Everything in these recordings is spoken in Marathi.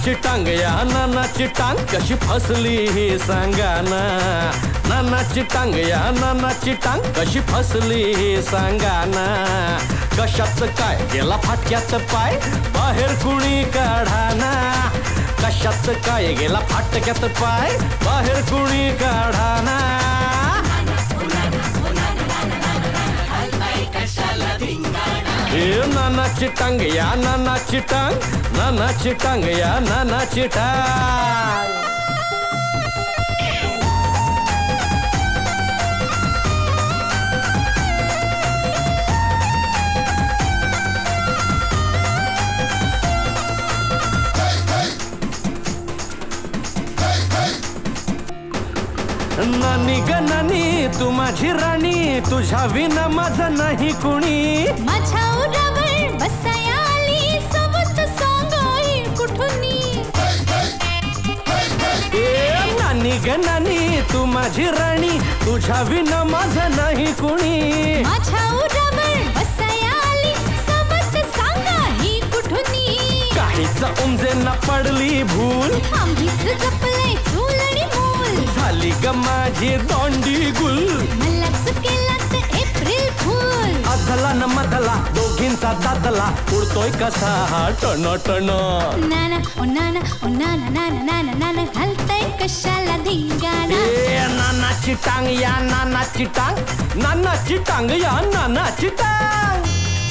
नानाची टांग या नानाची टांग कशी फसली हे सांगा ना. नानाची टांग या नानाची टांग कशी फसली हे सांगा ना. कशात काय गेला फाटक्यात पाय बाहेर कुणी काढा ना. कशात काय गेला फाटक्यात पाय बाहेर कुणी काढा ना. नानाची टांग या नानाची टांग नानाची टांग या नानाची टांग. नानी ग नानी तू माझी राणी तुझ्या विना माझं नाही कुणी. माझ्या उरावर बसाया आली सोबत सांगाई कुठुनी. नानी ग नानी तू माझी राणी तुझ्या विना माझं नाही कुणी. माझ्या उरावर बसाया आली सोबत सांगाई कुठुनी. काहीच उमजे ना पडली भूल आम्हीच जपले चूल आणि मूल. झाली ग माझी दोंडी गुल. मलाच केला तर एप्रिल फूल. अधला न मधला दोघींचा दादला उडतोय कसा हा टन टन. नाना ओ नाना ओ नाना नाना नाना नाना घालताय कशाला धिंगाणा. नानाची टांग या नानाची टांग नानाची टांग या नानाची टांग.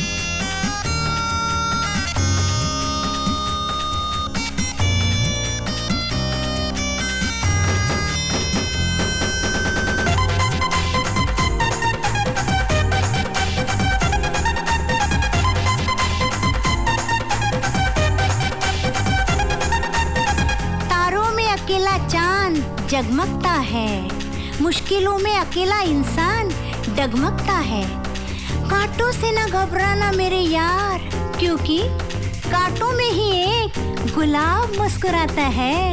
अकेला चांद जगमगता है. मुश्किलों में अकेला इंसान डगमगता है. कांटों से ना घबराना मेरे यार क्योंकि कांटों में ही एक गुलाब मुस्कुराता है.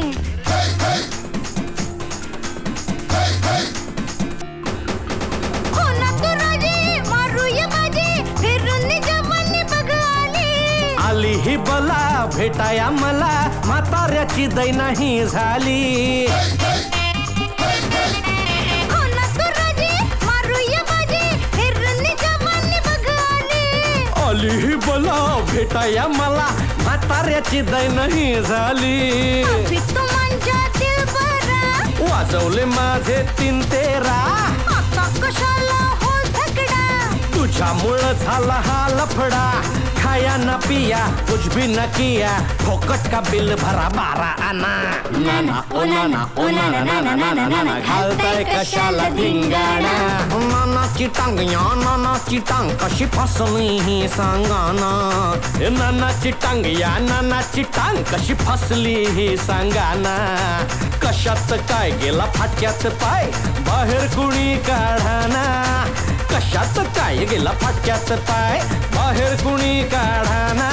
हो ना तू राजी मारूया बाजी फिरून जवानी बघाली. आली ही बला भेटाया मला म्हाताऱ्याची दै नाही झाली. हो ना तू राजी मारूया बाजी फिरून जवानी बघाली. आली ही बला भेटाया मला म्हाताऱ्याची दै नाही झाली. अभी तू माझ्या दिलबरा वाजवले माझे 3 तेरा. आता कशाला हो झगडा. तुझ्यामुळं झाला हा लफडा. खाया न पिया कुछ भी न किया फोकट का बिल भरा 12 आना. नाना ओ नाना ओ नाना नाना नाना नाना घालताय कशाला धिंगाणा. नानाची टांग या नानाची टांग कशी फसली ही सांगा ना. नानाची टांग या नानाची टांग कशी फसली ही सांगा ना. कशात काय गेला फाटक्यात पाय बाहेर कुणी काढा ना. कशात काय गेला फाटक्यात पाय बाहेर कुणी काढा ना.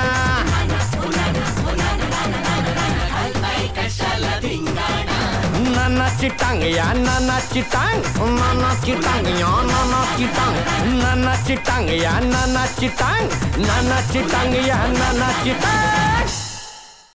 नानाची टांग या नानाची टांग नानाची टांग या नानाची टांग नानाची टांग या नानाची टांग नानाची टांग या नानाची टांग.